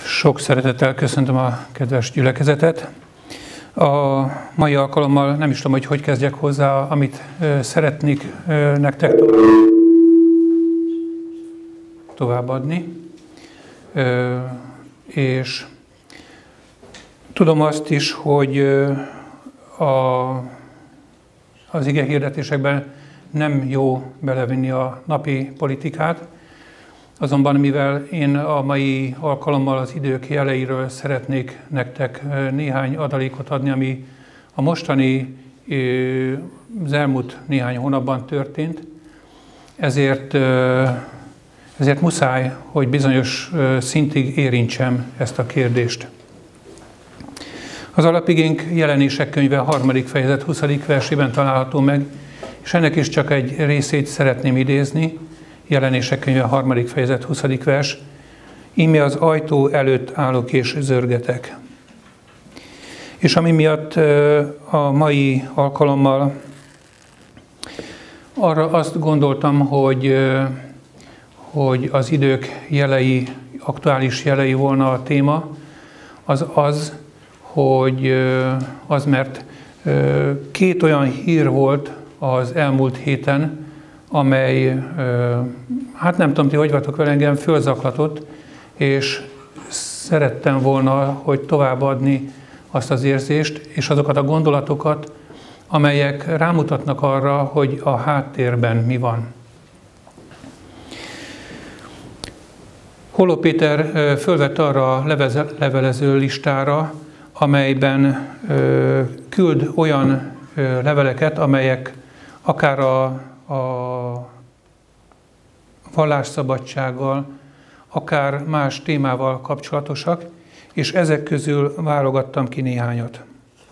Sok szeretettel köszöntöm a kedves gyülekezetet. A mai alkalommal nem is tudom, hogy kezdjek hozzá, amit szeretnék nektek továbbadni. És tudom azt is, hogy az ige hirdetésekben nem jó belevinni a napi politikát, azonban mivel én a mai alkalommal az idők jeleiről szeretnék nektek néhány adalékot adni, ami a mostani, az elmúlt néhány hónapban történt, ezért muszáj, hogy bizonyos szintig érintsem ezt a kérdést. Az alapigénk Jelenések könyve 3. fejezet 20. versében található meg, és ennek is csak egy részét szeretném idézni. Jelenések könyve 3. fejezet 20. vers. Íme az ajtó előtt állok és zörgetek. És ami miatt a mai alkalommal arra azt gondoltam, hogy az idők jelei, aktuális jelei volna a téma, mert két olyan hír volt az elmúlt héten, amely, hát nem tudom, ti hogy vagytok vele, engem fölzaklatott, és szerettem volna, hogy továbbadni azt az érzést, és azokat a gondolatokat, amelyek rámutatnak arra, hogy a háttérben mi van. Holló Péter fölvett arra a levelező listára, amelyben küld olyan leveleket, amelyek akár a vallásszabadsággal, akár más témával kapcsolatosak, és ezek közül válogattam ki néhányat.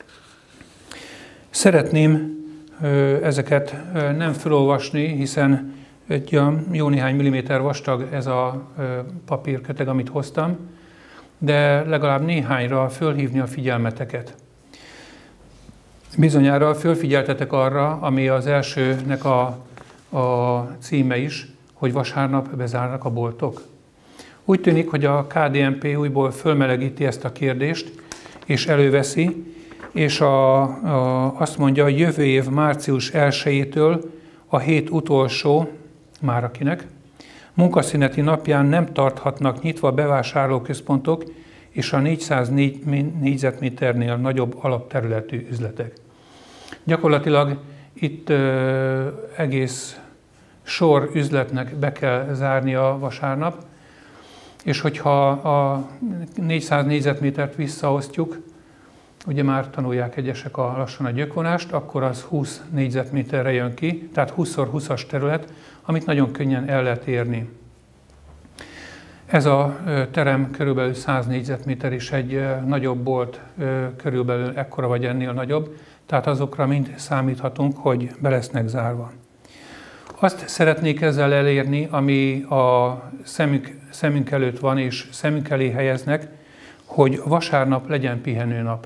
Szeretném ezeket nem felolvasni, hiszen egy jó néhány milliméter vastag ez a papírköteg, amit hoztam, de legalább néhányra fölhívni a figyelmeteket. Bizonyára fölfigyeltetek arra, ami az elsőnek a címe is, hogy vasárnap bezárnak a boltok. Úgy tűnik, hogy a KDNP újból fölmelegíti ezt a kérdést, és előveszi, és azt mondja, hogy jövő év március 1-től a hét utolsó, már akinek, munkaszüneti napján nem tarthatnak nyitva bevásárlóközpontok és a 404 négyzetméternél nagyobb alapterületű üzletek. Gyakorlatilag itt egész sor üzletnek be kell zárnia vasárnap, és hogyha a 400 négyzetmétert visszaosztjuk, ugye már tanulják egyesek lassan a gyökvonást, akkor az 20 négyzetméterre jön ki, tehát 20x20-as terület, amit nagyon könnyen el lehet érni. Ez a terem körülbelül 100 négyzetméter, és egy nagyobb bolt körülbelül ekkora vagy ennél nagyobb, tehát azokra mind számíthatunk, hogy be lesznek zárva. Azt szeretnék ezzel elérni, ami a szemünk előtt van, és szemünk elé helyeznek, hogy vasárnap legyen pihenőnap.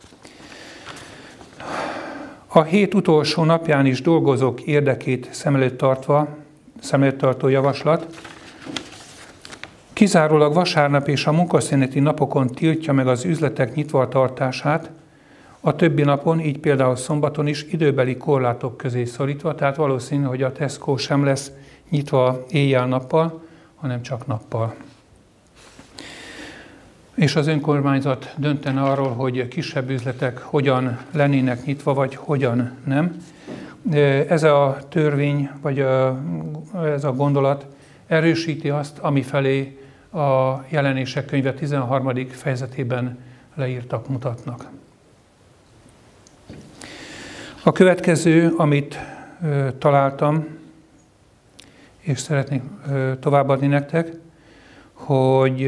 A hét utolsó napján is dolgozók érdekét szem előtt tartó javaslat kizárólag vasárnap és a munkaszüneti napokon tiltja meg az üzletek nyitva tartását, a többi napon, így például szombaton is időbeli korlátok közé szorítva, tehát valószínű, hogy a Tesco sem lesz nyitva éjjel-nappal, hanem csak nappal. És az önkormányzat döntene arról, hogy kisebb üzletek hogyan lennének nyitva, vagy hogyan nem. Ez a törvény, vagy ez a gondolat erősíti azt, amifelé a Jelenések könyve 13. fejezetében leírtak mutatnak. A következő, amit találtam, és szeretnék továbbadni nektek, hogy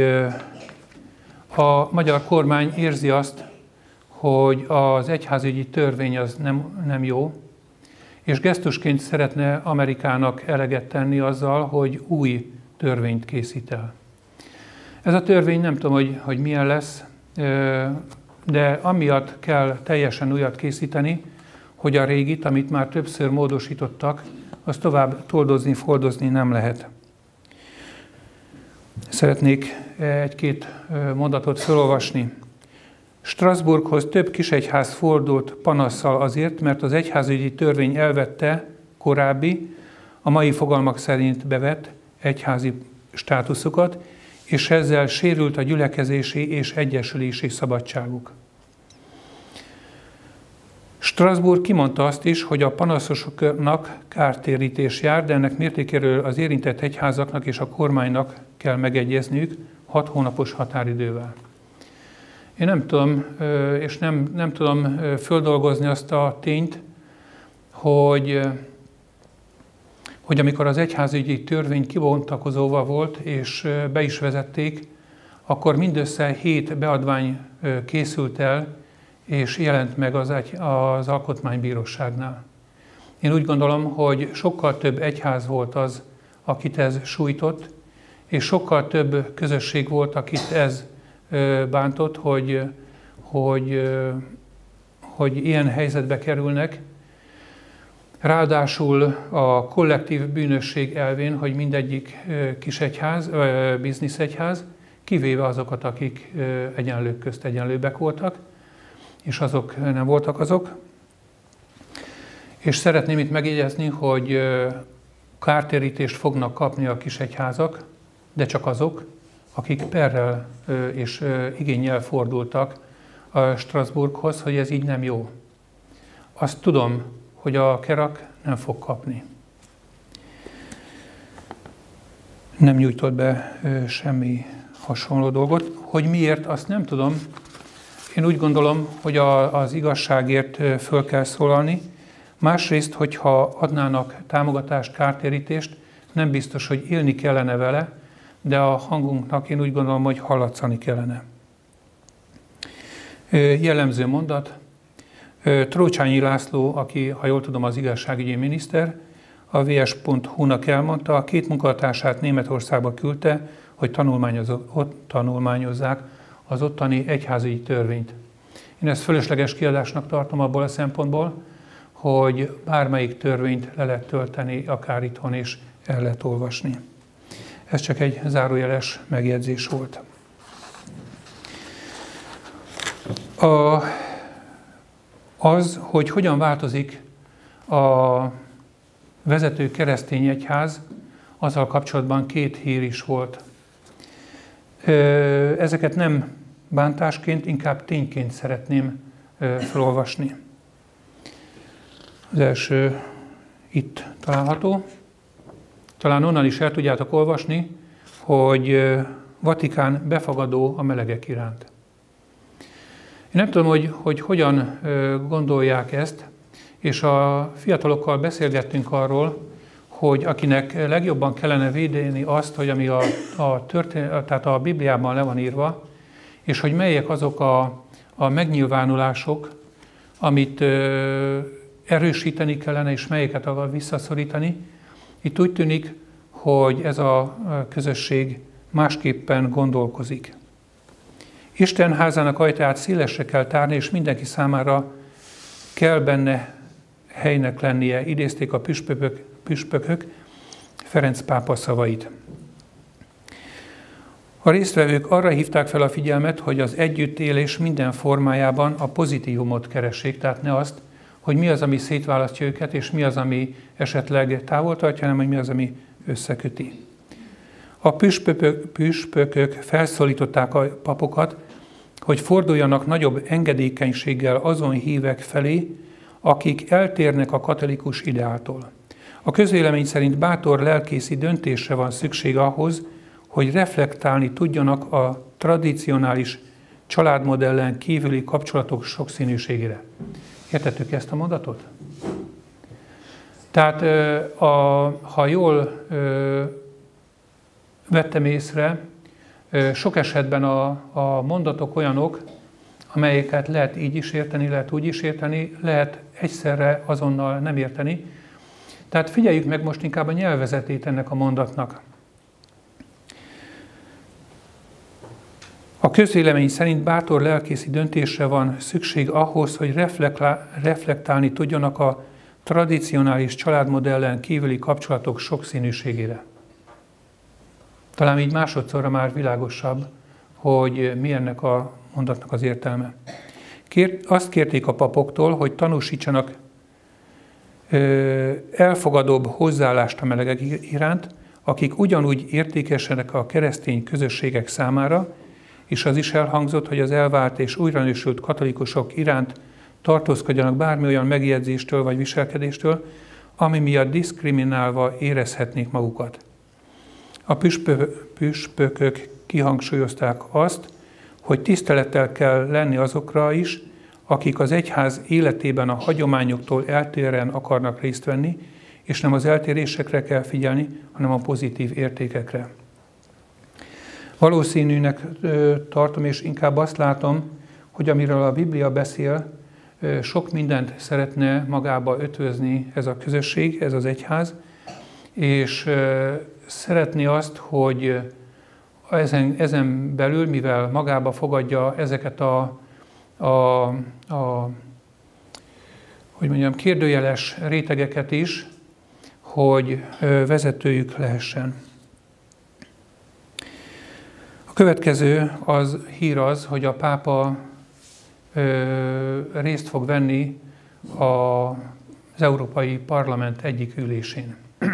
a magyar kormány érzi azt, hogy az egyházügyi törvény az nem jó, és gesztusként szeretne Amerikának eleget tenni azzal, hogy új törvényt készít el. Ez a törvény nem tudom, hogy milyen lesz, de amiatt kell teljesen újat készíteni, hogy a régit, amit már többször módosítottak, azt tovább toldozni, foldozni nem lehet. Szeretnék egy-két mondatot felolvasni. Strasbourghoz több kisegyház fordult panasszal azért, mert az egyházügyi törvény elvette korábbi, a mai fogalmak szerint bevett egyházi státuszukat, és ezzel sérült a gyülekezési és egyesülési szabadságuk. Strasbourg kimondta azt is, hogy a panaszosoknak kártérítés jár, de ennek mértékéről az érintett egyházaknak és a kormánynak kell megegyezniük 6 hónapos határidővel. Én nem tudom, és nem tudom földolgozni azt a tényt, hogy amikor az egyházügyi törvény kibontakozóval volt, és be is vezették, akkor mindössze 7 beadvány készült el, és jelent meg az Alkotmánybíróságnál. Én úgy gondolom, hogy sokkal több egyház volt az, akit ez sújtott, és sokkal több közösség volt, akit ez bántott, hogy ilyen helyzetbe kerülnek. Ráadásul a kollektív bűnösség elvén, hogy mindegyik kis egyház, bizniszegyház, kivéve azokat, akik egyenlők közt egyenlőbbek voltak, és azok nem voltak azok. És szeretném itt megjegyezni, hogy kártérítést fognak kapni a kisegyházak, de csak azok, akik perrel és igénnyel fordultak a Strasbourghoz, hogy ez így nem jó. Azt tudom, hogy a Kerak nem fog kapni. Nem nyújtott be semmi hasonló dolgot. Hogy miért, azt nem tudom. Én úgy gondolom, hogy az igazságért föl kell szólalni. Másrészt, hogyha adnának támogatást, kártérítést, nem biztos, hogy élni kellene vele, de a hangunknak én úgy gondolom, hogy hallatszani kellene. Jellemző mondat. Trócsányi László, aki, ha jól tudom, az igazságügyi miniszter, a vs.hu-nak elmondta, a 2 munkatársát Németországba küldte, hogy tanulmányozzák az ottani egyházügyi törvényt. Én ezt fölösleges kiadásnak tartom abból a szempontból, hogy bármelyik törvényt le lehet tölteni, akár itthon is el lehet olvasni. Ez csak egy zárójeles megjegyzés volt. Az, hogy hogyan változik a vezető keresztény egyház, azzal kapcsolatban 2 hír is volt. Ezeket nem bántásként, inkább tényként szeretném felolvasni. Az első itt található. Talán onnan is el tudjátok olvasni, hogy Vatikán befogadó a melegek iránt. Én nem tudom, hogy hogyan gondolják ezt, és a fiatalokkal beszélgettünk arról, hogy akinek legjobban kellene védeni azt, hogy ami tehát a Bibliában le van írva, és hogy melyek azok a megnyilvánulások, amit erősíteni kellene, és melyeket visszaszorítani. Itt úgy tűnik, hogy ez a közösség másképpen gondolkozik. Isten házának ajtaját szélesre kell tárni, és mindenki számára kell benne helynek lennie. Idézték a püspökök Ferenc pápa szavait. A résztvevők arra hívták fel a figyelmet, hogy az együttélés minden formájában a pozitívumot keressék, tehát ne azt, hogy mi az, ami szétválasztja őket, és mi az, ami esetleg távol tartja, hanem hogy mi az, ami összeköti. A püspökök felszólították a papokat, hogy forduljanak nagyobb engedékenységgel azon hívek felé, akik eltérnek a katolikus ideától. A közvélemény szerint bátor lelkészi döntésre van szükség ahhoz, hogy reflektálni tudjanak a tradicionális családmodellen kívüli kapcsolatok sokszínűségére. Értettük ezt a mondatot? Tehát, ha jól vettem észre, sok esetben a mondatok olyanok, amelyeket lehet így is érteni, lehet úgy is érteni, lehet egyszerre azonnal nem érteni. Tehát figyeljük meg most inkább a nyelvezetét ennek a mondatnak. A közvélemény szerint bátor lelkészi döntésre van szükség ahhoz, hogy reflektálni tudjanak a tradicionális családmodellen kívüli kapcsolatok sokszínűségére. Talán így másodszorra már világosabb, hogy mi ennek a mondatnak az értelme. Azt kérték a papoktól, hogy tanúsítsanak elfogadóbb hozzáállást a melegek iránt, akik ugyanúgy értékesenek a keresztény közösségek számára, és az is elhangzott, hogy az elvált és újranősült katolikusok iránt tartózkodjanak bármi olyan megjegyzéstől vagy viselkedéstől, ami miatt diszkriminálva érezhetnék magukat. A püspökök kihangsúlyozták azt, hogy tisztelettel kell lenni azokra is, akik az egyház életében a hagyományoktól eltérően akarnak részt venni, és nem az eltérésekre kell figyelni, hanem a pozitív értékekre. Valószínűnek tartom, és inkább azt látom, hogy amiről a Biblia beszél, sok mindent szeretne magába ötvözni ez a közösség, ez az egyház, és szeretné azt, hogy ezen belül, mivel magába fogadja ezeket hogy mondjam, kérdőjeles rétegeket is, hogy vezetőjük lehessen. A következő hír az, hogy a pápa részt fog venni az Európai Parlament egyik ülésén.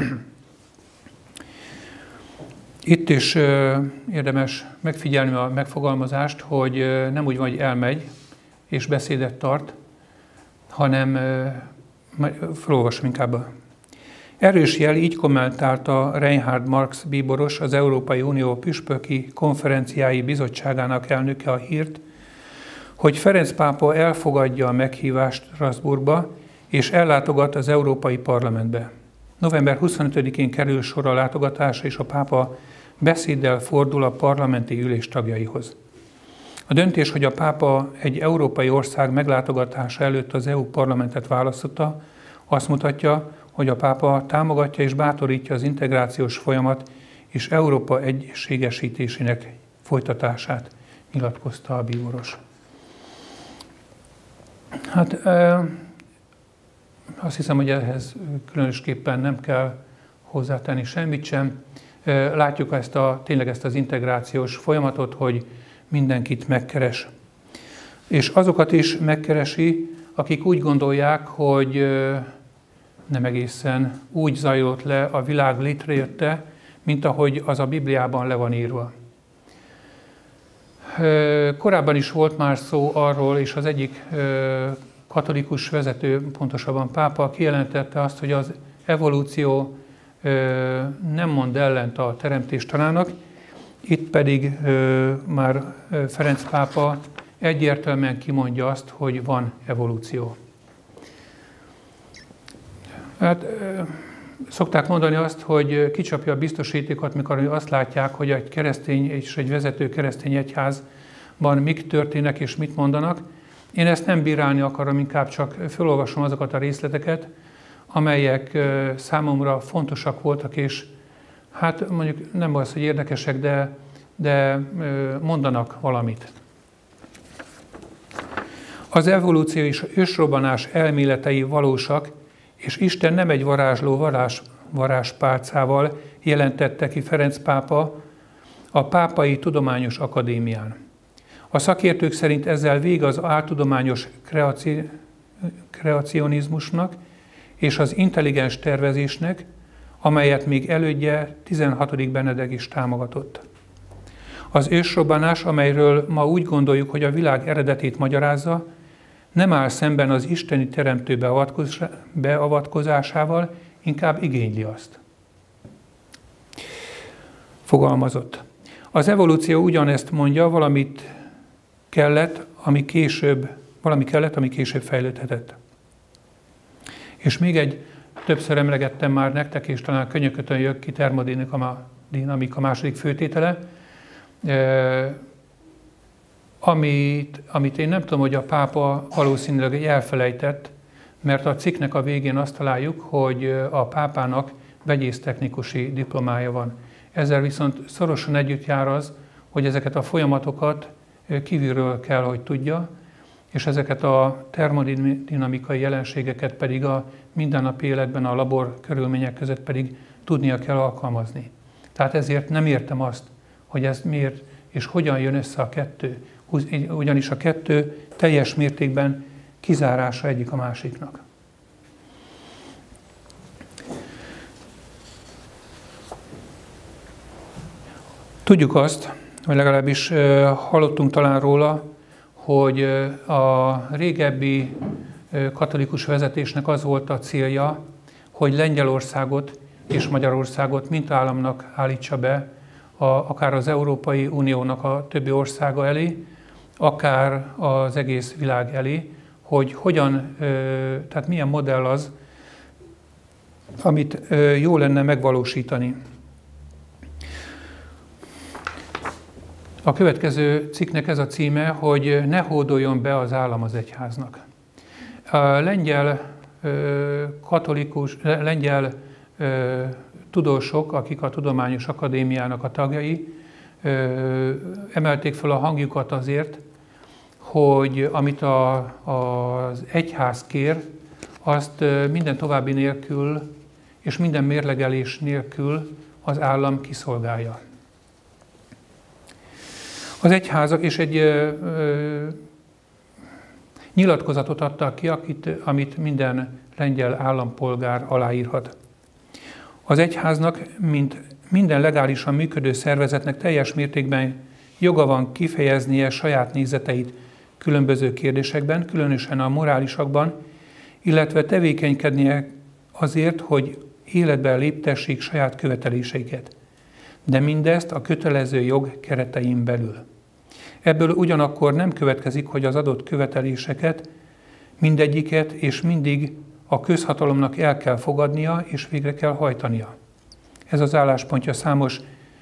Itt is érdemes megfigyelni a megfogalmazást, hogy nem úgy van, hogy elmegy és beszédet tart, hanem felolvasom inkább. Erős jel, így kommentálta Reinhard Marx bíboros, az Európai Unió Püspöki Konferenciái Bizottságának elnöke a hírt, hogy Ferenc pápa elfogadja a meghívást Strasbourgba, és ellátogat az Európai Parlamentbe. November 25-én kerül sor a látogatásra, és a pápa beszéddel fordul a parlamenti ülés tagjaihoz. A döntés, hogy a pápa egy európai ország meglátogatása előtt az EU parlamentet választotta, azt mutatja, hogy a pápa támogatja és bátorítja az integrációs folyamat és Európa egységesítésének folytatását, nyilatkozta a bíboros. Hát azt hiszem, hogy ehhez különösképpen nem kell hozzátenni semmit sem. Látjuk tényleg ezt az integrációs folyamatot, hogy mindenkit megkeres. És azokat is megkeresi, akik úgy gondolják, hogy nem egészen úgy zajlott le a világ létrejötte, mint ahogy az a Bibliában le van írva. Korábban is volt már szó arról, és az egyik katolikus vezető, pontosabban pápa kijelentette azt, hogy az evolúció nem mond ellent a teremtés tanának, itt pedig már Ferenc pápa egyértelműen kimondja azt, hogy van evolúció. Hát szokták mondani azt, hogy kicsapja a biztosítékot, mikor azt látják, hogy egy keresztény és egy vezető keresztény egyházban mik történnek és mit mondanak. Én ezt nem bírálni akarom, inkább csak felolvasom azokat a részleteket, amelyek számomra fontosak voltak, és hát mondjuk nem az, hogy érdekesek, de mondanak valamit. Az evolúció és ősrobbanás elméletei valósak, és Isten nem egy varázsló varázspálcával jelentette ki Ferenc pápa a Pápai Tudományos Akadémián. A szakértők szerint ezzel vége az áltudományos kreacionizmusnak és az intelligens tervezésnek, amelyet még elődje 16. Benedek is támogatott. Az ősrobbanás, amelyről ma úgy gondoljuk, hogy a világ eredetét magyarázza, nem áll szemben az isteni teremtő beavatkozásával, inkább igényli azt. Fogalmazott. Az evolúció ugyanezt mondja, valami kellett, ami később fejlődhetett. És még egy, többször emlegettem már nektek, és talán könnyökötön jött ki termodinamika második főtétele, amit én nem tudom, hogy a pápa valószínűleg elfelejtett, mert a cikknek a végén azt találjuk, hogy a pápának vegyésztechnikusi diplomája van. Ezzel viszont szorosan együtt jár az, hogy ezeket a folyamatokat kívülről kell, hogy tudja, és ezeket a termodinamikai jelenségeket pedig a mindennapi életben, a labor körülmények között pedig tudnia kell alkalmazni. Tehát ezért nem értem azt, hogy ez miért és hogyan jön össze a kettő. Ugyanis a kettő teljes mértékben kizárása egyik a másiknak. Tudjuk azt, vagy legalábbis hallottunk talán róla, hogy a régebbi katolikus vezetésnek az volt a célja, hogy Lengyelországot és Magyarországot mintállamnak állítsa be, akár az Európai Uniónak a többi országa elé, akár az egész világ elé, hogy hogyan, tehát milyen modell az, amit jó lenne megvalósítani. A következő cikknek ez a címe, hogy ne hódoljon be az állam az egyháznak. A lengyel tudósok, akik a Tudományos Akadémiának a tagjai, emelték fel a hangjukat azért, hogy amit az egyház kér, azt minden további nélkül és minden mérlegelés nélkül az állam kiszolgálja. Az egyházak és egy nyilatkozatot adtak ki, amit minden lengyel állampolgár aláírhat. Az egyháznak, mint minden legálisan működő szervezetnek teljes mértékben joga van kifejeznie saját nézeteit különböző kérdésekben, különösen a morálisakban, illetve tevékenykednie azért, hogy életbe léptessék saját követeléseiket. De mindezt a kötelező jog keretein belül. Ebből ugyanakkor nem következik, hogy az adott követeléseket, mindegyiket és mindig a közhatalomnak el kell fogadnia és végre kell hajtania. Ez az álláspontja számos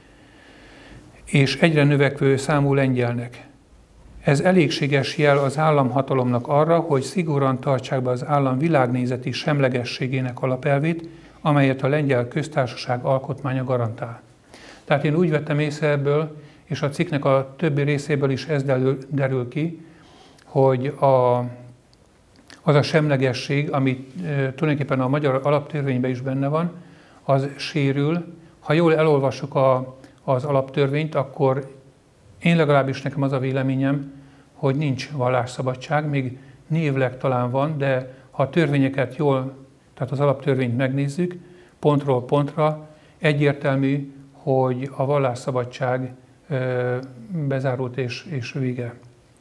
és egyre növekvő számú lengyelnek. Ez elégséges jel az államhatalomnak arra, hogy szigorúan tartsák be az állam világnézeti semlegességének alapelvét, amelyet a lengyel köztársaság alkotmánya garantál. Tehát én úgy vettem észre ebből, és a cikknek a többi részéből is ez derül ki, hogy az a semlegesség, ami tulajdonképpen a magyar alaptörvényben is benne van, az sérül. Ha jól elolvassuk az alaptörvényt, akkor én legalábbis nekem az a véleményem, hogy nincs vallásszabadság, még névleg talán van, de ha a törvényeket jól, tehát az alaptörvényt megnézzük, pontról pontra, egyértelmű, hogy a vallásszabadság bezárult és vége.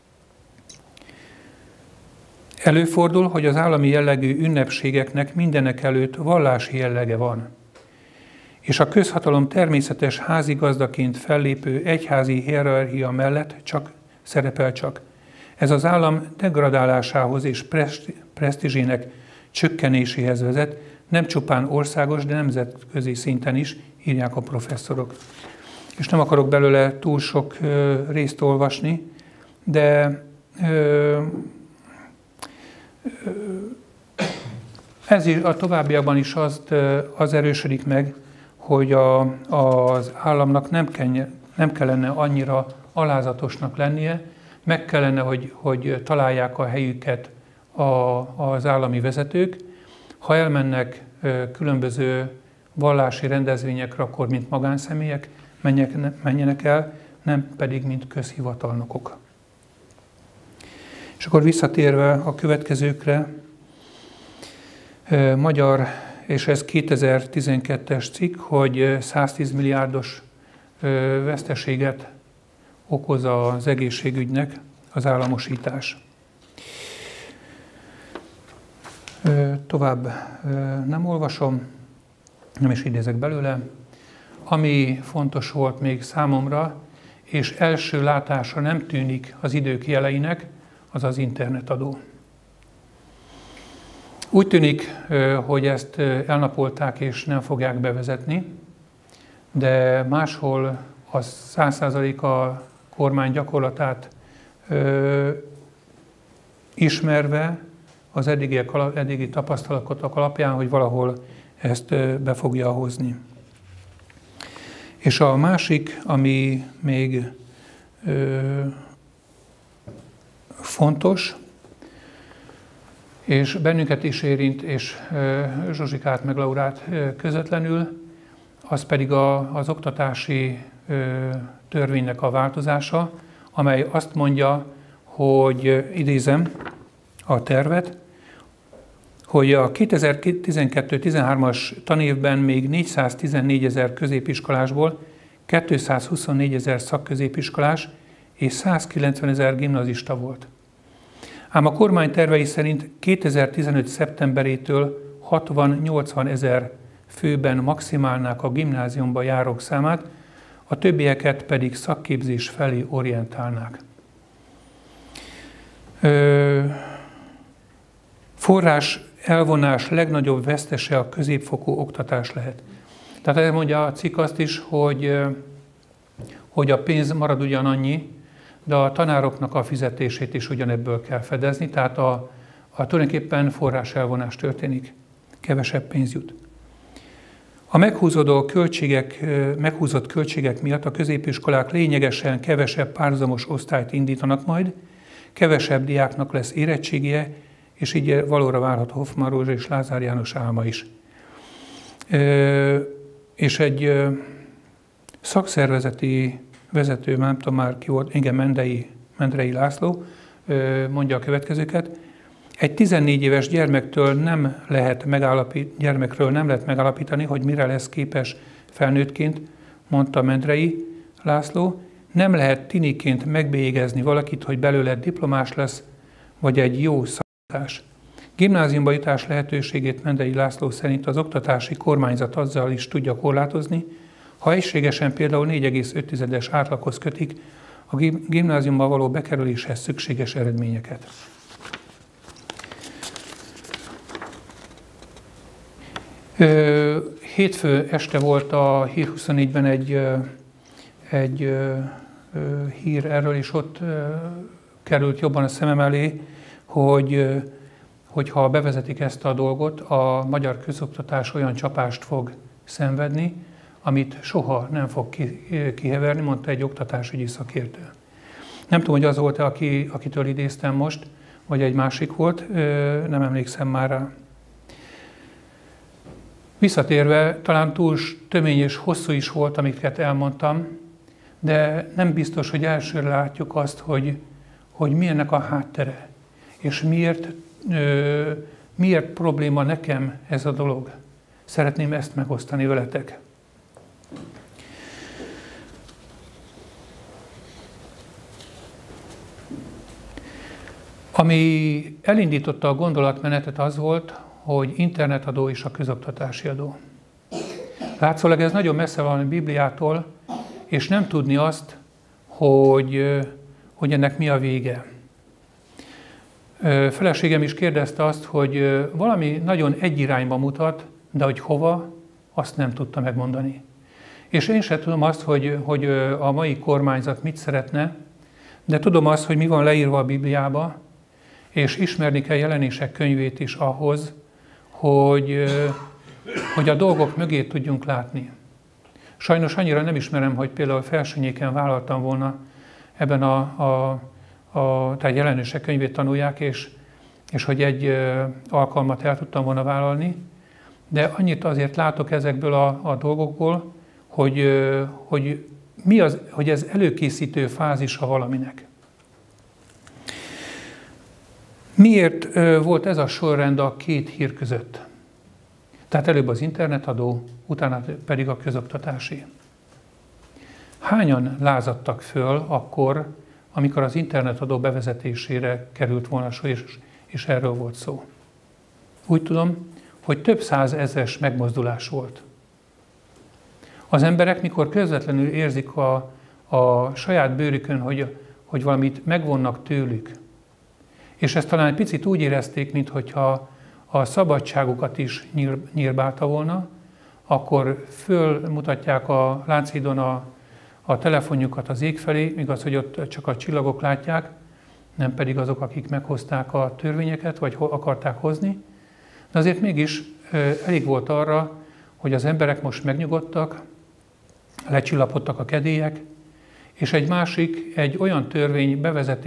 Előfordul, hogy az állami jellegű ünnepségeknek mindenek előtt vallási jellege van, és a közhatalom természetes házigazdaként fellépő egyházi hierarchia mellett szerepel csak. Ez az állam degradálásához és presztízsének csökkenéséhez vezet, nem csupán országos, de nemzetközi szinten is, írják a professzorok. És nem akarok belőle túl sok részt olvasni, de ez a továbbiakban is az erősödik meg, hogy az államnak nem kellene annyira alázatosnak lennie, meg kellene, hogy találják a helyüket az állami vezetők. Ha elmennek különböző vallási rendezvényekre, akkor mint magánszemélyek menjenek el, nem pedig mint közhivatalnokok. És akkor visszatérve a következőkre, magyar, és ez 2012-es cikk, hogy 110 milliárdos veszteséget okoz az egészségügynek az államosítás. Tovább nem olvasom, nem is idézek belőle. Ami fontos volt még számomra, és első látásra nem tűnik az idők jeleinek, az az internetadó. Úgy tűnik, hogy ezt elnapolták és nem fogják bevezetni, de máshol a 100% a kormány gyakorlatát ismerve az eddigi tapasztalatok alapján, hogy valahol ezt be fogja hozni. És a másik, ami még fontos, és bennünket is érint, és Zsuzsikát meg Laurát közvetlenül, az pedig az oktatási törvénynek a változása, amely azt mondja, hogy idézem a tervet, hogy a 2012-13-as tanévben még 414 000 középiskolásból 224 000 szakközépiskolás és 190 000 gimnazista volt. Ám a kormány tervei szerint 2015. szeptemberétől 60-80 000 főben maximálnák a gimnáziumba járók számát, a többieket pedig szakképzés felé orientálnák. Forrás elvonás legnagyobb vesztese a középfokú oktatás lehet. Tehát elmondja a cikk azt is, hogy a pénz marad ugyanannyi, de a tanároknak a fizetését is ugyanebből kell fedezni, tehát tulajdonképpen forrás elvonás történik, kevesebb pénz jut. A meghúzott költségek miatt a középiskolák lényegesen kevesebb párhuzamos osztályt indítanak majd, kevesebb diáknak lesz érettségie, és így valóra válhat Hoffmann Rózsa és Lázár János álma is. És egy szakszervezeti vezető, nem tudom már ki volt, igen, Mendrei László mondja a következőket. Egy 14 éves gyermekről nem lehet megállapítani, hogy mire lesz képes felnőttként, mondta Mendrei László. Nem lehet tiniként megbélyegezni valakit, hogy belőle diplomás lesz, vagy egy jó szakítás. Gimnáziumba jutás lehetőségét Mendrei László szerint az oktatási kormányzat azzal is tudja korlátozni, ha egységesen például 4,5-es átlaghoz kötik a gimnáziumba való bekerüléshez szükséges eredményeket. Hétfő este volt a Hír 24-ben egy hír erről, és ott került jobban a szemem elé, hogy ha bevezetik ezt a dolgot, a magyar közoktatás olyan csapást fog szenvedni, amit soha nem fog kiheverni, mondta egy oktatásügyi szakértő. Nem tudom, hogy az volt-e, akitől idéztem most, vagy egy másik volt, nem emlékszem már rá. Visszatérve, talán túl tömény és hosszú is volt, amiket elmondtam, de nem biztos, hogy elsőre látjuk azt, hogy mi ennek a háttere, és miért probléma nekem ez a dolog. Szeretném ezt megosztani veletek. Ami elindította a gondolatmenetet, az volt, hogy internetadó és a közoktatási adó. Látszólag ez nagyon messze van a Bibliától, és nem tudni azt, hogy ennek mi a vége. Feleségem is kérdezte azt, hogy valami nagyon egy irányba mutat, de hogy hova, azt nem tudta megmondani. És én sem tudom azt, hogy a mai kormányzat mit szeretne, de tudom azt, hogy mi van leírva a Bibliába, és ismerni kell Jelenések könyvét is ahhoz, hogy a dolgok mögé tudjunk látni. Sajnos annyira nem ismerem, hogy például Felsőnyéken vállaltam volna ebben tehát Jelenések könyvét tanulják, és hogy egy alkalmat el tudtam volna vállalni, de annyit azért látok ezekből a dolgokból, hogy ez előkészítő fázisa valaminek. Miért volt ez a sorrend a két hír között? Tehát előbb az internetadó, utána pedig a közoktatási. Hányan lázadtak föl akkor, amikor az internetadó bevezetésére került volna sor, és erről volt szó? Úgy tudom, hogy több százezres megmozdulás volt. Az emberek, mikor közvetlenül érzik a saját bőrükön, hogy valamit megvonnak tőlük, és ezt talán egy picit úgy érezték, mintha a szabadságukat is nyírbálta volna, akkor fölmutatják a Lánchídon a telefonjukat az ég felé, igaz, hogy ott csak a csillagok látják, nem pedig azok, akik meghozták a törvényeket, vagy akarták hozni. De azért mégis elég volt arra, hogy az emberek most megnyugodtak, lecsillapodtak a kedélyek, és egy olyan törvény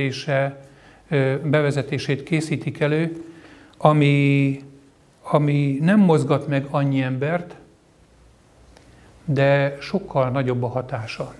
bevezetését készítik elő, ami nem mozgat meg annyi embert, de sokkal nagyobb a hatása.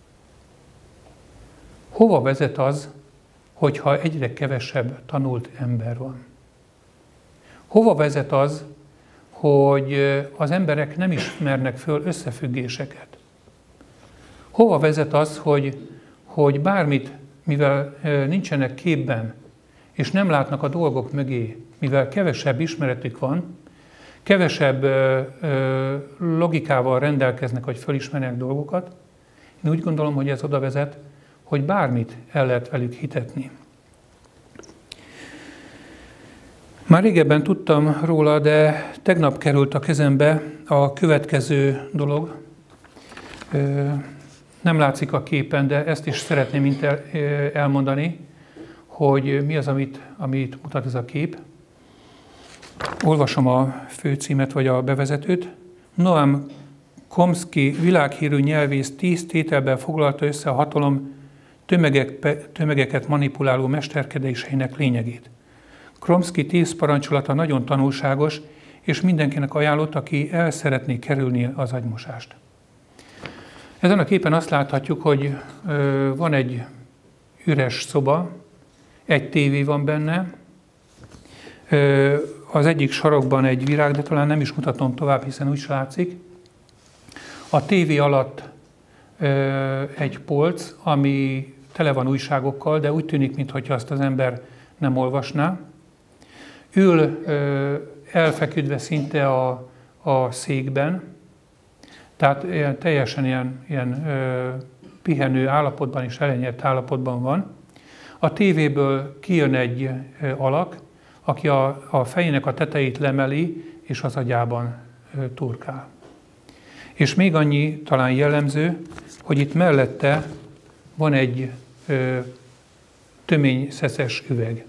Hova vezet az, hogyha egyre kevesebb tanult ember van? Hova vezet az, hogy az emberek nem ismernek föl összefüggéseket? Hova vezet az, hogy bármit, mivel nincsenek képben, és nem látnak a dolgok mögé, mivel kevesebb ismeretük van, kevesebb logikával rendelkeznek, hogy fölismernek dolgokat, én úgy gondolom, hogy ez oda vezet, hogy bármit el lehet velük hitetni. Már régebben tudtam róla, de tegnap került a kezembe a következő dolog. Nem látszik a képen, de ezt is szeretném elmondani, hogy mi az, amit mutat ez a kép. Olvasom a főcímet vagy a bevezetőt. Noam Chomsky világhírű nyelvész 10 tételben foglalta össze a hatalom tömegeket manipuláló mesterkedéseinek lényegét. Chomsky 10 parancsolata nagyon tanulságos, és mindenkinek ajánlott, aki el szeretné kerülni az agymosást. Ezen a képen azt láthatjuk, hogy van egy üres szoba, egy tévé van benne, az egyik sarokban egy virág, de talán nem is mutatom tovább, hiszen úgy se látszik. A tévé alatt egy polc, ami tele van újságokkal, de úgy tűnik, mintha azt az ember nem olvasná. Ül elfeküdve szinte a székben, tehát teljesen ilyen pihenő állapotban és elenyert állapotban van. A tévéből kijön egy alak, aki a fejének a tetejét lemeli, és az agyában turkál. És még annyi talán jellemző, hogy itt mellette van egy töményszeszes üveg.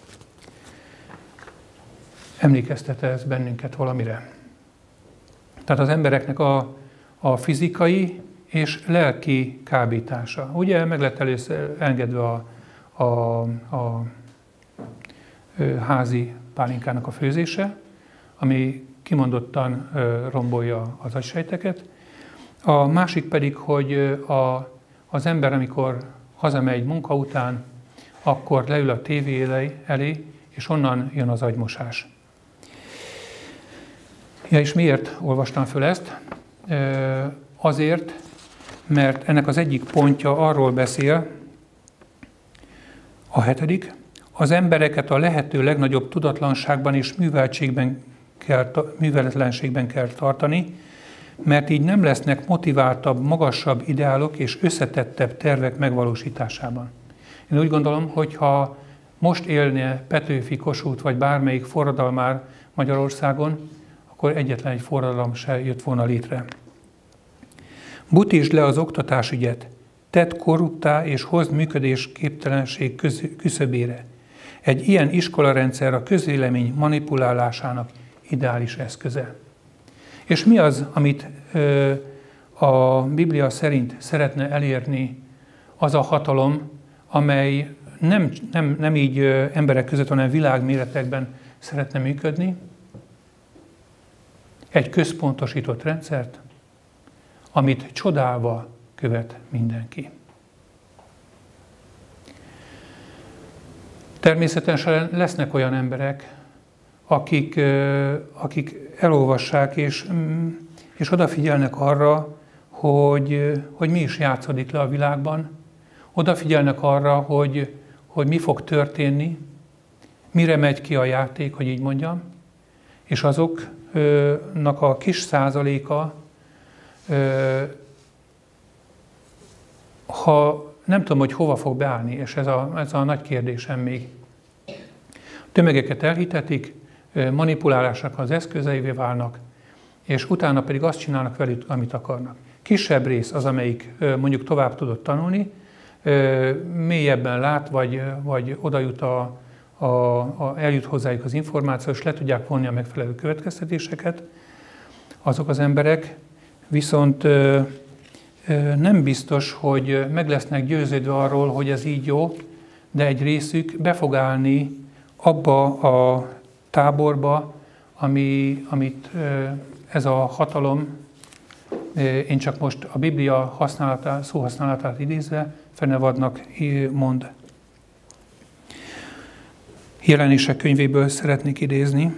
Emlékeztet ez bennünket valamire? Tehát az embereknek a fizikai és lelki kábítása. Ugye meg lett először engedve a házi pálinkának a főzése, ami kimondottan rombolja az agysejteket. A másik pedig, hogy az ember, amikor hazamegy munka után, akkor leül a tévé elé, és onnan jön az agymosás. Ja, és miért olvastam föl ezt? Azért, mert ennek az egyik pontja arról beszél, a 7. Az embereket a lehető legnagyobb tudatlanságban és műveletlenségben kell tartani, mert így nem lesznek motiváltabb, magasabb ideálok és összetettebb tervek megvalósításában. Én úgy gondolom, hogy ha most élne Petőfi, Kossuth vagy bármelyik forradalmár Magyarországon, akkor egyetlen egy forradalom se jött volna létre. Butítsd le az oktatásügyet, tedd korruptá és hozd működésképtelenség küszöbére. Egy ilyen iskolarendszer a közvélemény manipulálásának ideális eszköze. És mi az, amit a Biblia szerint szeretne elérni az a hatalom, amely nem így emberek között, hanem világméretekben szeretne működni? Egy központosított rendszert, amit csodálva követ mindenki. Természetesen lesznek olyan emberek, akik elolvassák és odafigyelnek arra, hogy mi is játszódik le a világban, odafigyelnek arra, hogy mi fog történni, mire megy ki a játék, hogy így mondjam, és azoknak a kis százaléka, ha nem tudom, hogy hova fog beállni, és ez a nagy kérdésem még. Tömegeket elhitetik, manipulálásnak az eszközeivé válnak, és utána pedig azt csinálnak velük, amit akarnak. Kisebb rész az, amelyik mondjuk tovább tudott tanulni, mélyebben lát, vagy oda jut eljut hozzájuk az információ, és le tudják vonni a megfelelő következtetéseket. Azok az emberek viszont nem biztos, hogy meg lesznek győződve arról, hogy ez így jó, de egy részük be fog állni abba a táborba, amit ez a hatalom Én csak most a Biblia szóhasználatát idézve, Fenevadnak mond. Jelenések könyvéből szeretnék idézni.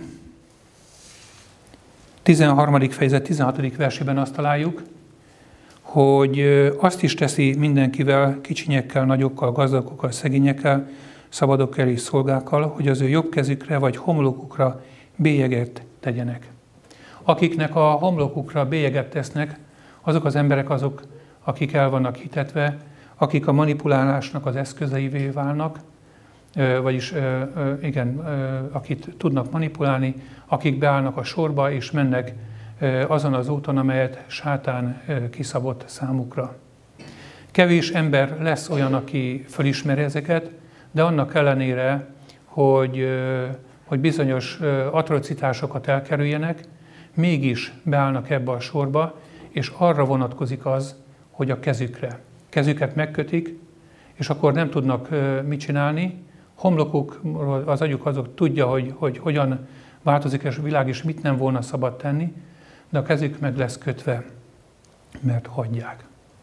13. fejezet 16. versében azt találjuk, hogy azt is teszi mindenkivel, kicsinyekkel, nagyokkal, gazdagokkal, szegényekkel, szabadokkal és szolgákkal, hogy az ő jobb kezükre vagy homlokukra bélyeget tegyenek. Akiknek a homlokukra bélyeget tesznek, azok az emberek azok, akik el vannak hitetve, akik a manipulálásnak az eszközeivé válnak, vagyis igen, akit tudnak manipulálni, akik beállnak a sorba és mennek azon az úton, amelyet sátán kiszabott számukra. Kevés ember lesz olyan, aki fölismeri ezeket, de annak ellenére, hogy bizonyos atrocitásokat elkerüljenek, mégis beállnak ebbe a sorba, és arra vonatkozik az, hogy a kezüket megkötik, és akkor nem tudnak mit csinálni. Homlokuk, az agyuk azok tudja, hogy hogyan változik és a világ, és mit nem volna szabad tenni, de a kezük meg lesz kötve, mert hagyják.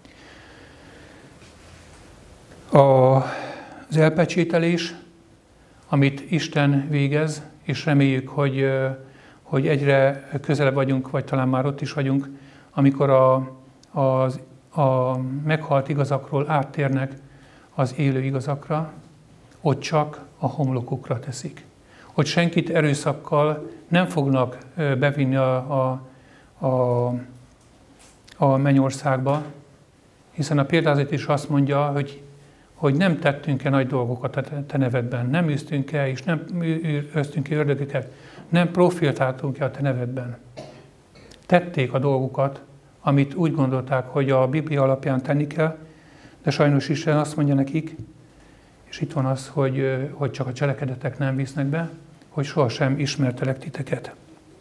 Az elpecsételés, amit Isten végez, és reméljük, hogy egyre közelebb vagyunk, vagy talán már ott is vagyunk, amikor a meghalt igazakról áttérnek az élő igazakra, ott csak a homlokukra teszik. Hogy senkit erőszakkal nem fognak bevinni a mennyországba, hiszen a példázat is azt mondja, hogy nem tettünk-e nagy dolgokat a te nevedben, nem űztünk-e és nem űztünk-e ördögöket, nem profiltáltunk-e a te nevedben. Tették a dolgukat, amit úgy gondolták, hogy a Biblia alapján tenni kell, de sajnos Isten azt mondja nekik, és itt van az, hogy csak a cselekedetek nem visznek be, hogy sohasem ismertelek titeket.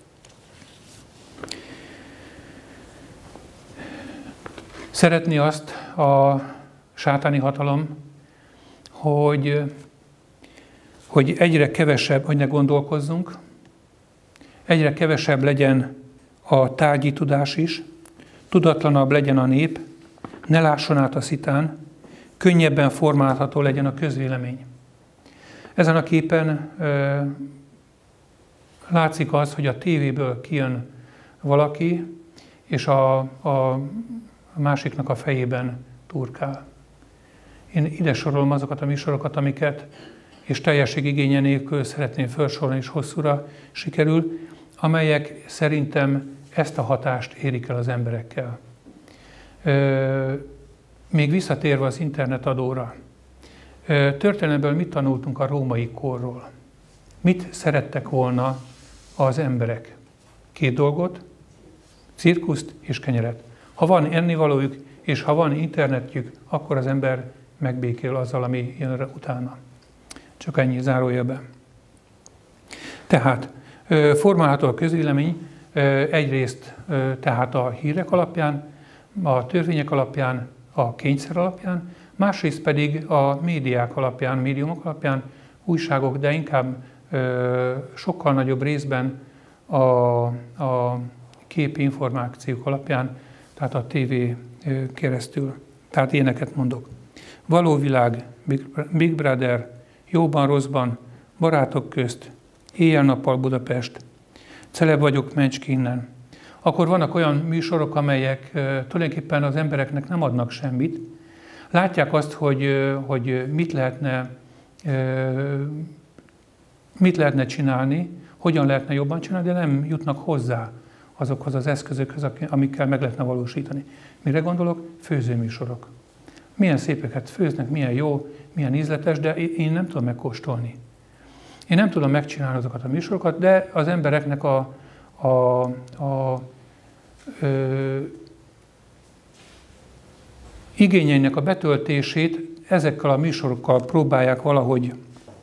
Szeretné azt a sátáni hatalom, hogy egyre kevesebb, hogy ne gondolkozzunk, egyre kevesebb legyen a tárgyi tudás is, tudatlanabb legyen a nép, ne lásson át a szitán, könnyebben formálható legyen a közvélemény. Ezen a képen látszik az, hogy a tévéből kijön valaki, és a másiknak a fejében turkál. Én ide sorolom azokat a műsorokat, amiket, és teljesség igénye nélkül szeretném felsorolni, és hosszúra sikerül, amelyek szerintem ezt a hatást érik el az emberekkel. Még visszatérve az internetadóra. Történelemből mit tanultunk a római korról? Mit szerettek volna az emberek? 2 dolgot, cirkuszt és kenyeret. Ha van ennivalójuk, és ha van internetjük, akkor az ember megbékél azzal, ami jön utána. Csak ennyi zárójelbe. Tehát formálható a közvélemény egyrészt tehát a hírek alapján, a törvények alapján, a kényszer alapján, másrészt pedig a médiák alapján, médiumok alapján, újságok, de inkább sokkal nagyobb részben a képi információk alapján, tehát a tévé keresztül. Tehát ilyeneket mondok. Való világ, Big Brother, jóban, rosszban, barátok közt, éjjel-nappal Budapest, celeb vagyok, mencs ki innen. Akkor vannak olyan műsorok, amelyek tulajdonképpen az embereknek nem adnak semmit. Látják azt, hogy mit lehetne csinálni, hogyan lehetne jobban csinálni, de nem jutnak hozzá azokhoz az eszközökhöz, amikkel meg lehetne valósítani. Mire gondolok? Főzőműsorok. Milyen szépeket főznek, milyen jó, milyen ízletes, de én nem tudom megkóstolni. Én nem tudom megcsinálni azokat a műsorokat, de az embereknek igényeinek a betöltését ezekkel a műsorokkal próbálják valahogy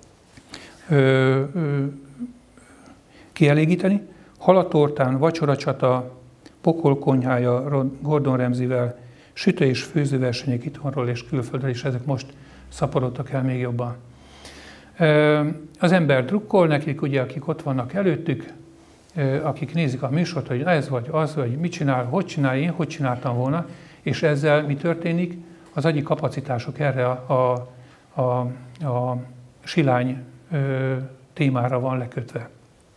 kielégíteni. Halatortán, vacsoracsata, pokolkonyhája Gordon Ramsayvel, sütő- és főzőversenyek itthonról és külföldről, és ezek most szaporodtak el még jobban. Az ember drukkol nekik, ugye, akik ott vannak előttük, akik nézik a műsort, hogy ez vagy az, vagy mit csinál, hogy csinál, én hogy csináltam volna, és ezzel mi történik? Az agyi kapacitások erre a silány témára van lekötve.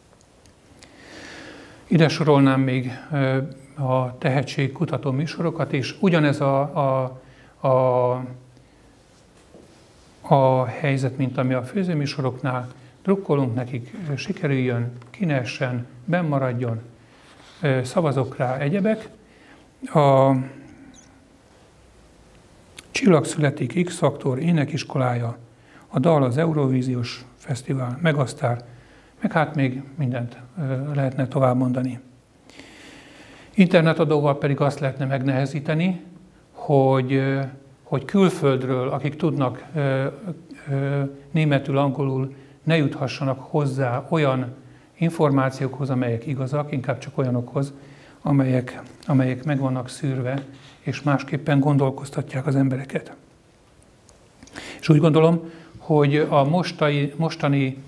Ide sorolnám még a tehetségkutató műsorokat, és ugyanez a helyzet, mint ami a főzőműsoroknál. Drukkolunk nekik, sikerüljön, ki ne essen, benn maradjon, szavazok rá, egyebek. A Csillag születik, X-faktor, énekiskolája, a dal az Eurovíziós Fesztivál, Megasztár, meg hát még mindent lehetne tovább mondani. Internetadóval pedig azt lehetne megnehezíteni, hogy külföldről, akik tudnak németül, angolul, ne juthassanak hozzá olyan információkhoz, amelyek igazak, inkább csak olyanokhoz, amelyek meg vannak szűrve, és másképpen gondolkoztatják az embereket. És úgy gondolom, hogy a mostani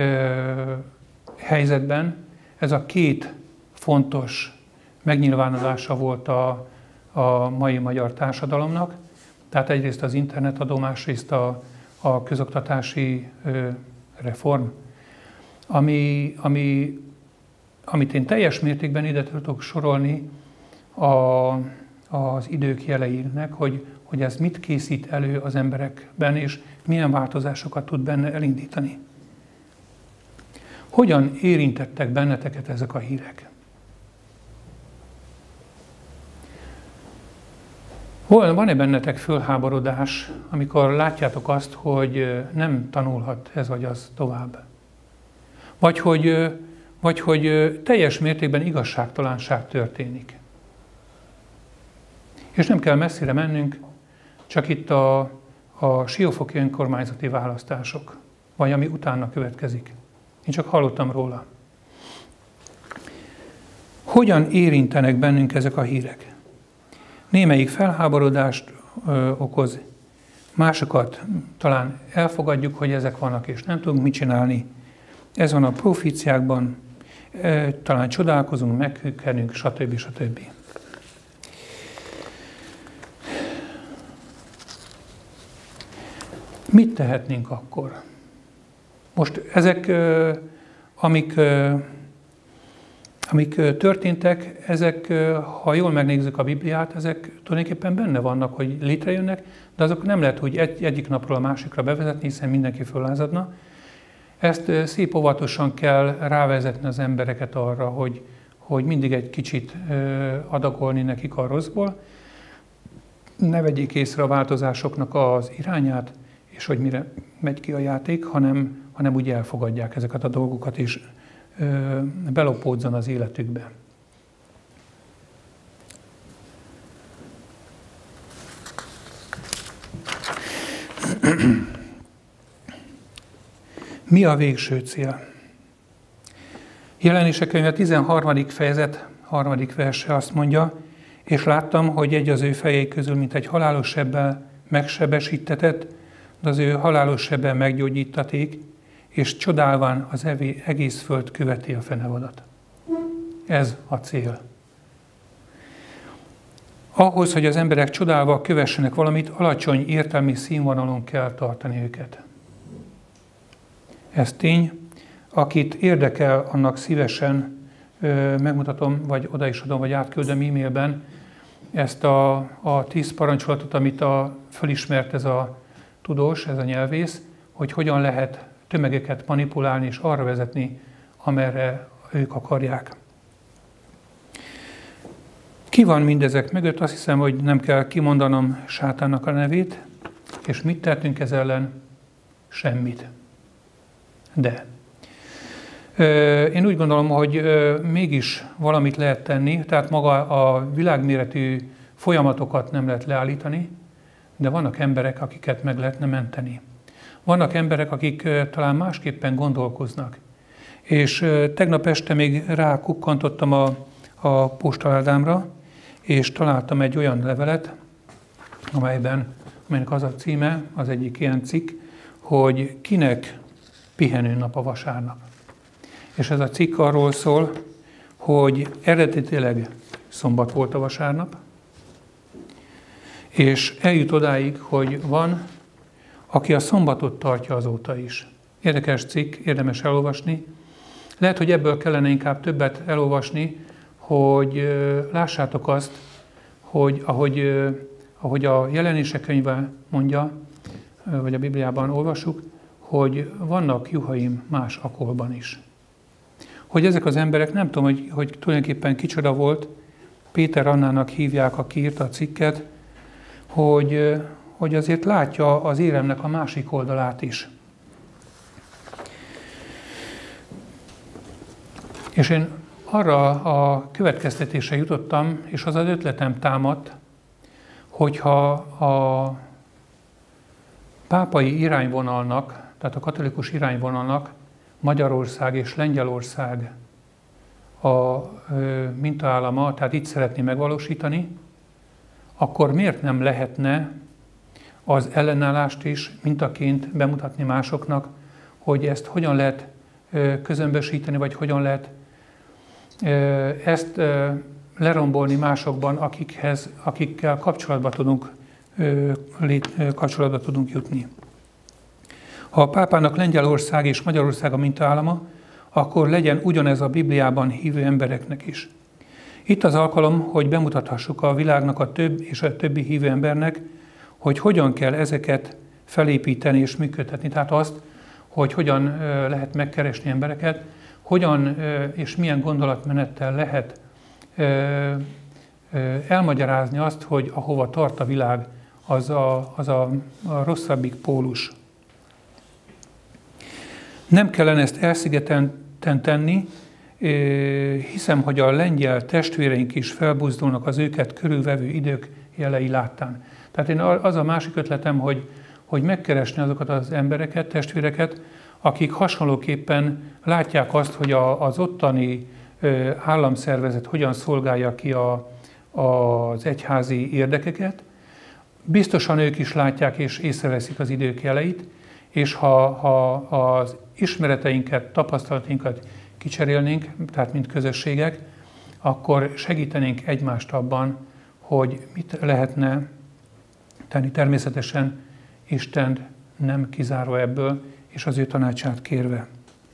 helyzetben ez a két fontos megnyilvánulása volt a mai magyar társadalomnak. Tehát egyrészt az internetadó, másrészt a közoktatási reform, amit én teljes mértékben ide tudok sorolni az idők jeleinek, hogy ez mit készít elő az emberekben, és milyen változásokat tud benne elindítani. Hogyan érintettek benneteket ezek a hírek? Van-e bennetek fölháborodás, amikor látjátok azt, hogy nem tanulhat ez vagy az tovább? Vagy hogy teljes mértékben igazságtalanság történik? És nem kell messzire mennünk, csak itt a siófoki önkormányzati választások, vagy ami utána következik. Én csak hallottam róla. Hogyan érintenek bennünk ezek a hírek? Némelyik felháborodást okoz, másokat talán elfogadjuk, hogy ezek vannak, és nem tudunk mit csinálni. Ez van a proféciákban, talán csodálkozunk, meghükkenünk, stb. Stb. Mit tehetnénk akkor? Most ezek, amik történtek, ezek, ha jól megnézzük a Bibliát, ezek tulajdonképpen benne vannak, hogy létrejönnek, de azok nem lehet, hogy egyik napról a másikra bevezetni, hiszen mindenki föllázadna. Ezt szép óvatosan kell rávezetni az embereket arra, hogy mindig egy kicsit adagolni nekik a rosszból, ne vegyék észre a változásoknak az irányát, és hogy mire megy ki a játék, hanem úgy elfogadják ezeket a dolgokat, és belopódzon az életükbe. Mi a végső cél? Jelenések könyve 13. fejezet 3. verse azt mondja, és láttam, hogy egy az ő fejei közül, mint egy halálos sebbel megsebesítetett, de az ő halálos sebbel meggyógyítaték, és csodálván az egész föld követi a fenevadat. Ez a cél. Ahhoz, hogy az emberek csodálva kövessenek valamit, alacsony értelmi színvonalon kell tartani őket. Ez tény. Akit érdekel, annak szívesen megmutatom, vagy oda is adom, vagy átküldöm e-mailben ezt a 10 parancsolatot, amit fölismert ez a tudós, ez a nyelvész, hogy hogyan lehet tömegeket manipulálni és arra vezetni, amerre ők akarják. Ki van mindezek mögött? Azt hiszem, hogy nem kell kimondanom Sátánnak a nevét, és mit tettünk ez ellen? Semmit. De én úgy gondolom, hogy mégis valamit lehet tenni, tehát maga a világméretű folyamatokat nem lehet leállítani, de vannak emberek, akiket meg lehetne menteni. Vannak emberek, akik talán másképpen gondolkoznak. És tegnap este még rákukkantottam a postaládámra, és találtam egy olyan levelet, amelynek az a címe, az egyik ilyen cikk, hogy kinek pihenőnap a vasárnap. És ez a cikk arról szól, hogy eredetileg szombat volt a vasárnap, és eljut odáig, hogy van, aki a szombatot tartja azóta is. Érdekes cikk, érdemes elolvasni. Lehet, hogy ebből kellene inkább többet elolvasni, hogy lássátok azt, hogy ahogy a Jelenések könyve mondja, vagy a Bibliában olvassuk, hogy vannak juhaim más akolban is. Hogy ezek az emberek, nem tudom, hogy tulajdonképpen kicsoda volt, Péter Annának hívják, aki írta a cikket, hogy azért látja az éremnek a másik oldalát is. És én arra a következtetésre jutottam, és az az ötletem támadt, hogyha a pápai irányvonalnak, tehát a katolikus irányvonalnak Magyarország és Lengyelország a mintaállama, tehát itt szeretné megvalósítani, akkor miért nem lehetne az ellenállást is mintaként bemutatni másoknak, hogy ezt hogyan lehet közömbösíteni, vagy hogyan lehet ezt lerombolni másokban, akikkel kapcsolatba tudunk jutni. Ha a pápának Lengyelország és Magyarország a mintaállama, akkor legyen ugyanez a Bibliában hívő embereknek is. Itt az alkalom, hogy bemutathassuk a világnak a többi hívő embernek, hogy hogyan kell ezeket felépíteni és működtetni. Tehát azt, hogy hogyan lehet megkeresni embereket, hogyan és milyen gondolatmenettel lehet elmagyarázni azt, hogy ahova tart a világ, az a rosszabbik pólus. Nem kellene ezt elszigetelten tenni, hiszem, hogy a lengyel testvéreink is felbuzdulnak az őket körülvevő idők jelei láttán. Tehát én az a másik ötletem, hogy megkeresni azokat az embereket, testvéreket, akik hasonlóképpen látják azt, hogy az ottani államszervezet hogyan szolgálja ki az egyházi érdekeket. Biztosan ők is látják és észreveszik az idők jeleit, és ha az ismereteinket, tapasztalatainkat kicserélnénk, tehát mint közösségek, akkor segítenénk egymást abban, hogy mit lehetne tenni. Természetesen Istent nem kizárva ebből, és az ő tanácsát kérve.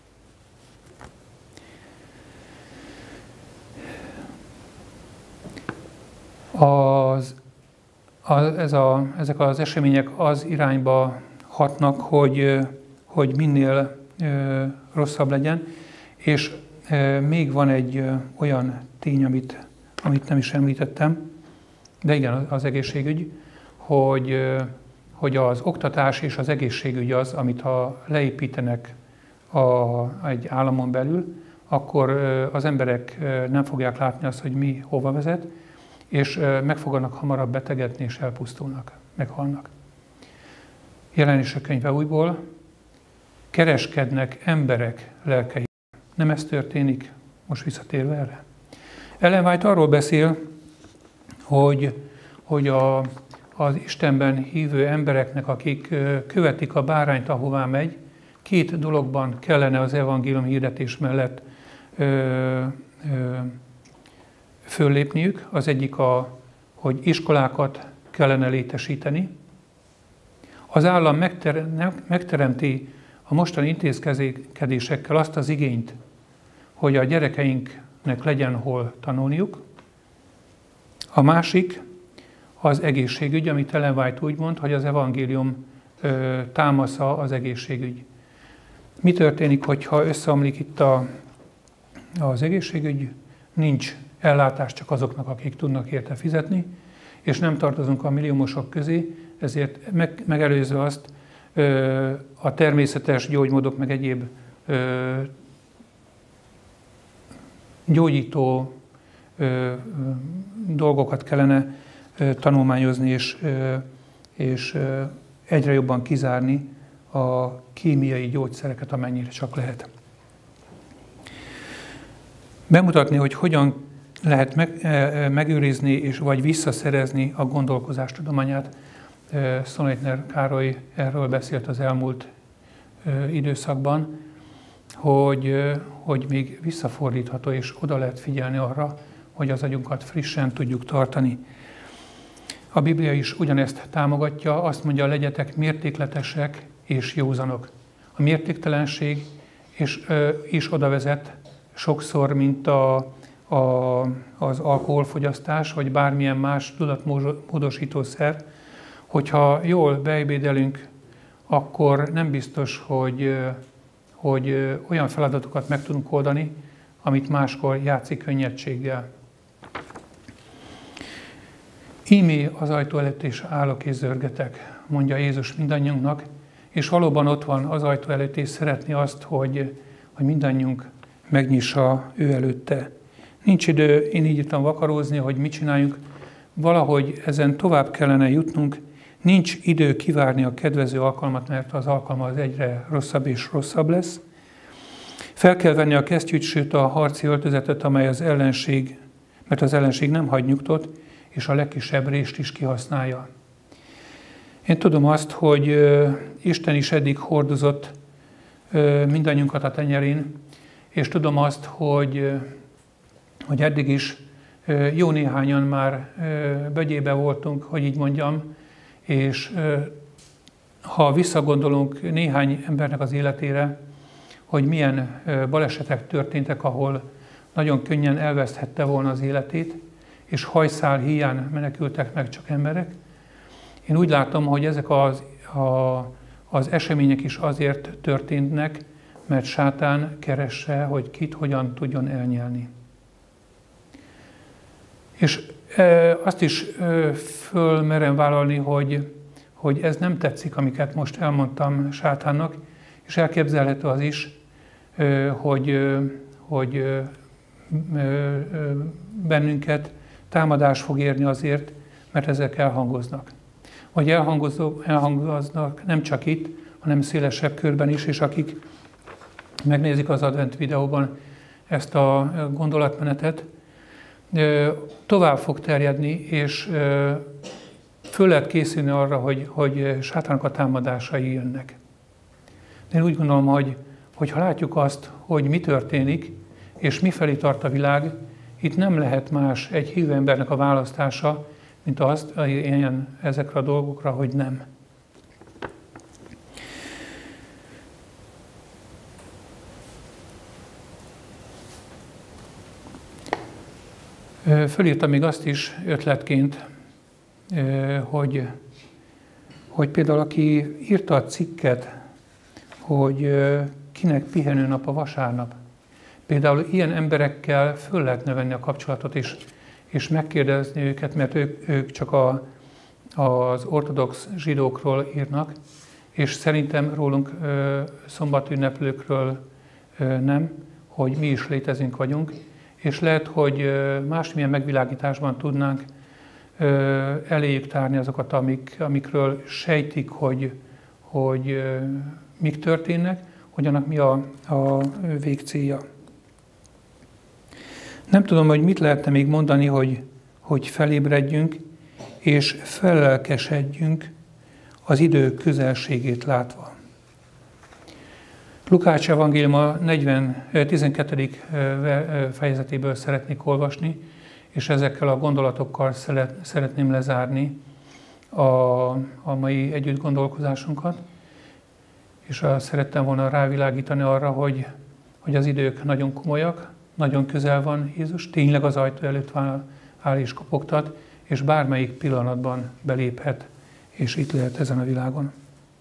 Ezek az események az irányba hatnak, hogy minél rosszabb legyen, és még van egy olyan tény, amit nem is említettem, de igen, az egészségügy, hogy az oktatás és az egészségügy az, amit ha leépítenek egy államon belül, akkor az emberek nem fogják látni azt, hogy mi hova vezet, és meg fognak hamarabb betegedni, és elpusztulnak, meghalnak. Jelenések könyve újból, kereskednek emberek lelkei. Nem ez történik? Most visszatérve erre. Ellen White arról beszél, hogy az Istenben hívő embereknek, akik követik a bárányt, ahová megy, két dologban kellene az evangélium hirdetés mellett föllépniük. Az egyik, hogy iskolákat kellene létesíteni. Az állam megteremti a mostani intézkedésekkel azt az igényt, hogy a gyerekeinknek legyen hol tanulniuk. A másik az egészségügy, amit Ellen White úgy mond, hogy az evangélium támasza az egészségügy. Mi történik, hogyha összeomlik itt az egészségügy? Nincs ellátás csak azoknak, akik tudnak érte fizetni, és nem tartozunk a milliómosok közé, ezért megelőzve azt a természetes gyógymódok, meg egyéb gyógyító dolgokat kellene tanulmányozni, és egyre jobban kizárni a kémiai gyógyszereket, amennyire csak lehet. Bemutatni, hogy hogyan lehet megőrizni vagy visszaszerezni a gondolkozás tudományát. Szonleitner Károly erről beszélt az elmúlt időszakban, hogy még visszafordítható, és oda lehet figyelni arra, hogy az agyunkat frissen tudjuk tartani. A Biblia is ugyanezt támogatja, azt mondja, legyetek mértékletesek és józanok. A mértéktelenség is oda vezet sokszor, mint az alkoholfogyasztás, vagy bármilyen más tudatmódosítószer, hogyha jól beebédelünk, akkor nem biztos, hogy olyan feladatokat meg tudunk oldani, amit máskor játszik könnyedséggel. Ímé az ajtó előtt is állok és zörgetek, mondja Jézus mindannyiunknak, és valóban ott van az ajtó előtt, és szeretné azt, hogy mindannyiunk megnyissa ő előtte. Nincs idő, én így írtam vakarózni, hogy mit csináljunk, valahogy ezen tovább kellene jutnunk, nincs idő kivárni a kedvező alkalmat, mert az alkalma az egyre rosszabb és rosszabb lesz. Fel kell venni a kesztyűt, sőt a harci öltözetet, amely mert az ellenség nem hagy nyugtot, és a legkisebb rést is kihasználja. Én tudom azt, hogy Isten is eddig hordozott mindannyiunkat a tenyerén, és tudom azt, hogy eddig is jó néhányan már bögyébe voltunk, hogy így mondjam, és ha visszagondolunk néhány embernek az életére, hogy milyen balesetek történtek, ahol nagyon könnyen elveszthette volna az életét, és hajszál híján menekültek meg csak emberek. Én úgy látom, hogy ezek az események is azért történnek, mert sátán keresse, hogy kit hogyan tudjon elnyelni. És azt is fölmerem vállalni, hogy ez nem tetszik, amiket most elmondtam sátánnak, és elképzelhető az is, hogy bennünket támadás fog érni azért, mert ezek elhangoznak. Vagy elhangoznak nem csak itt, hanem szélesebb körben is, és akik megnézik az advent videóban ezt a gondolatmenetet, tovább fog terjedni, és föl lehet készülni arra, hogy sátánnak a támadásai jönnek. De én úgy gondolom, hogy ha látjuk azt, hogy mi történik, és mifelé tart a világ, itt nem lehet más egy hívő embernek a választása, mint azt ezekre a dolgokra, hogy nem. Fölírtam még azt is ötletként, hogy például aki írta a cikket, hogy kinek pihenőnap a vasárnap. Például ilyen emberekkel föl lehetne venni a kapcsolatot és megkérdezni őket, mert ők csak az ortodox zsidókról írnak, és szerintem rólunk szombatünneplőkről nem, hogy mi is létezünk vagyunk, és lehet, hogy másmilyen megvilágításban tudnánk eléjük tárni azokat, amikről sejtik, hogy mik történnek, hogy annak mi a végcélja. Nem tudom, hogy mit lehetne még mondani, hogy felébredjünk, és fellelkesedjünk az idő közelségét látva. Lukács evangéliuma 12. fejezetéből szeretnék olvasni, és ezekkel a gondolatokkal szeretném lezárni a mai együttgondolkozásunkat. És szerettem volna rávilágítani arra, hogy az idők nagyon komolyak, nagyon közel van Jézus, tényleg az ajtó előtt áll és kopogtat, és bármelyik pillanatban beléphet, és itt lehet ezen a világon.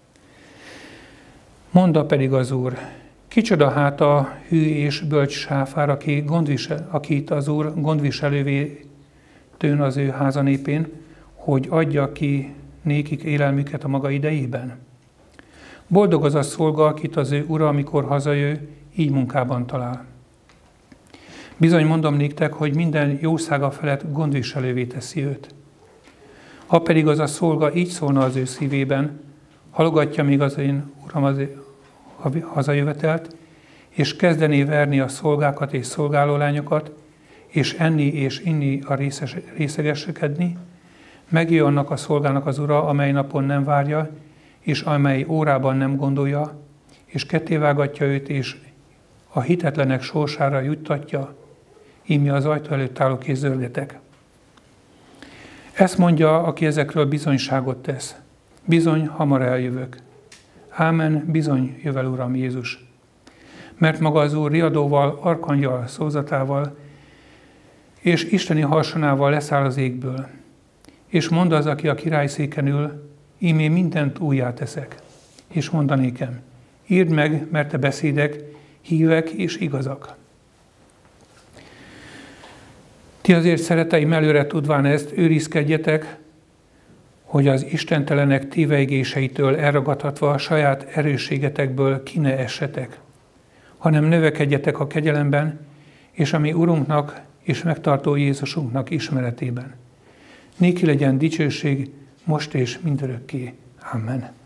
Mondta pedig az Úr, kicsoda hát a hű és bölcs sáfár, akit az Úr gondviselővé tőn az ő háza népén, hogy adja ki nékik élelmüket a maga idejében. Boldog az a szolga, akit az ő ura, amikor hazajő, így munkában talál. Bizony mondom néktek, hogy minden jószága felett gondviselővé teszi őt. Ha pedig az a szolga így szólna az ő szívében, halogatja még az én uram az hazajövetelt, és kezdené verni a szolgákat és szolgálólányokat, és enni és inni a részegesekedni, megjön annak a szolgának az ura, amely napon nem várja, és amely órában nem gondolja, és kettévágatja őt, és a hitetlenek sorsára juttatja, íme az ajtó előtt állok és zörgetek. Ezt mondja, aki ezekről bizonyságot tesz. Bizony, hamar eljövök. Ámen, bizony, jövel Uram Jézus. Mert maga az Úr riadóval, arkangyal szózatával és isteni harsonával leszáll az égből. És mond az, aki a királyszéken ül, ímé mindent újjá teszek. És mondanékem, írd meg, mert te beszédek, hívek és igazak. Ti azért, szereteim, előre tudván ezt, őrizkedjetek, hogy az istentelenek téveigéseitől elragadhatva a saját erősségetekből ki ne essetek, hanem növekedjetek a kegyelemben, és a mi Urunknak és megtartó Jézusunknak ismeretében. Néki legyen dicsőség most és mindörökké. Amen.